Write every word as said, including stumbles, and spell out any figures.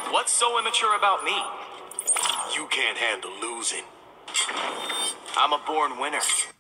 What's so immature about me? You can't handle losing. I'm a born winner.